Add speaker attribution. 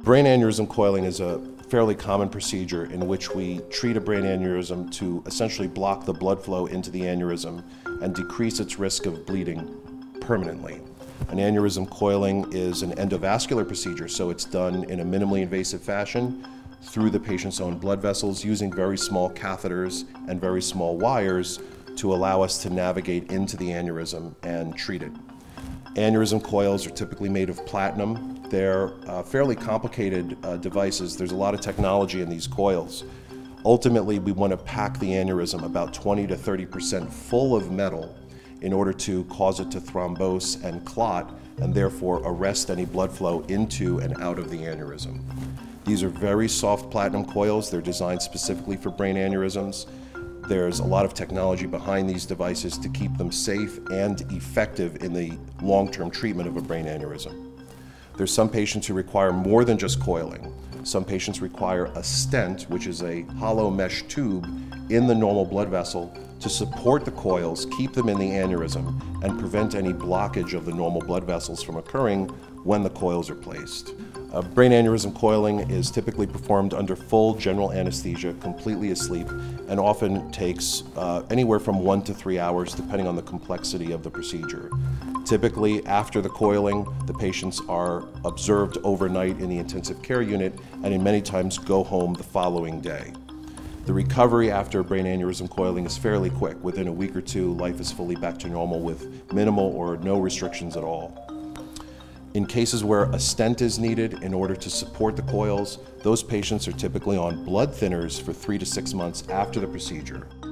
Speaker 1: Brain aneurysm coiling is a fairly common procedure in which we treat a brain aneurysm to essentially block the blood flow into the aneurysm and decrease its risk of bleeding permanently. An aneurysm coiling is an endovascular procedure, so it's done in a minimally invasive fashion through the patient's own blood vessels using very small catheters and very small wires to allow us to navigate into the aneurysm and treat it. Aneurysm coils are typically made of platinum. They're fairly complicated devices. There's a lot of technology in these coils. Ultimately, we want to pack the aneurysm about 20 to 30% full of metal in order to cause it to thrombose and clot, and therefore arrest any blood flow into and out of the aneurysm. These are very soft platinum coils. They're designed specifically for brain aneurysms. There's a lot of technology behind these devices to keep them safe and effective in the long-term treatment of a brain aneurysm. There's some patients who require more than just coiling. Some patients require a stent, which is a hollow mesh tube in the normal blood vessel to support the coils, keep them in the aneurysm, and prevent any blockage of the normal blood vessels from occurring when the coils are placed. Brain aneurysm coiling is typically performed under full general anesthesia, completely asleep, and often takes anywhere from 1 to 3 hours, depending on the complexity of the procedure. Typically, after the coiling, the patients are observed overnight in the intensive care unit, and in many times go home the following day. The recovery after brain aneurysm coiling is fairly quick. Within a week or two, life is fully back to normal with minimal or no restrictions at all. In cases where a stent is needed in order to support the coils, those patients are typically on blood thinners for 3 to 6 months after the procedure.